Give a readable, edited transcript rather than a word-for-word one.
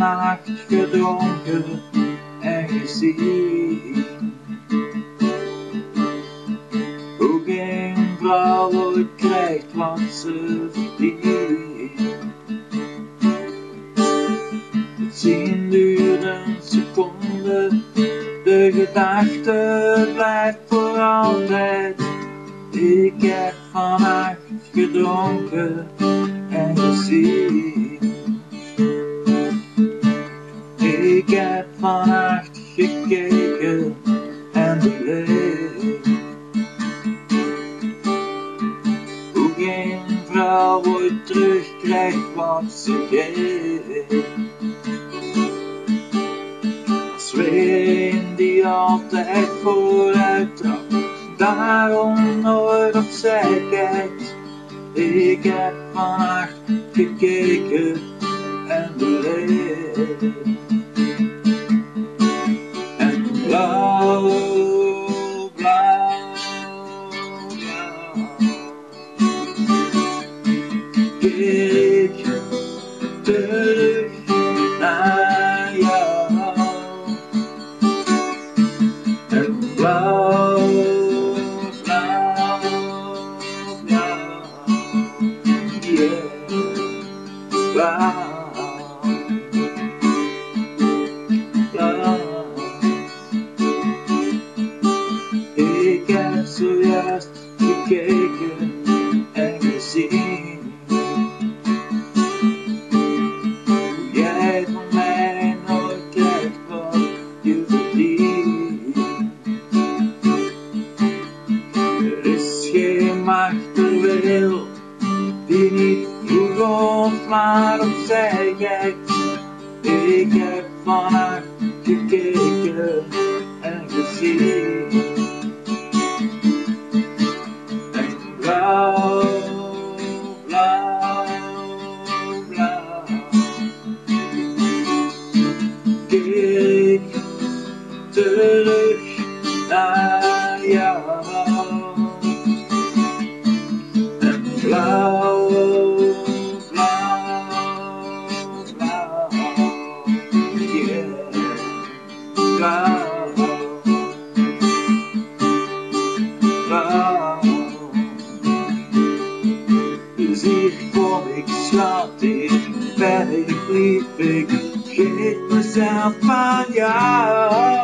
vannacht gedronken en gezien hoe geen vrouw ooit krijgt wat ze verdient. Het zien duurt een seconde, de gedachte blijft voor altijd. Ik heb vannacht gedronken en gezien. Ik heb vannacht gekeken en beleefd hoe geen vrouw ooit terugkrijgt wat ze geeft. Als weer een die altijd vooruit trapt, daarom nooit opzij kijkt. Ik heb vannacht gekeken en beleefd. En blauw, blauw, blauw, keer ik terug naar jou. En blauw, blauw, blauw, yeah, blauw. Ik heb zojuist gekeken en gezien hoe jij van mij nooit krijgt wat je verdient. Er is geen macht ter wereld die niet vroeg of laat opzij kijkt. Ik heb vannacht gekeken en gezien. En blauw, blauw, blauw, keer ik terug naar jou. En blauw, blauw, blauw, yeah, blauw, blauw. Dus hier kom ik, schat, hier ben ik, lief ik, geef mezelf aan jou.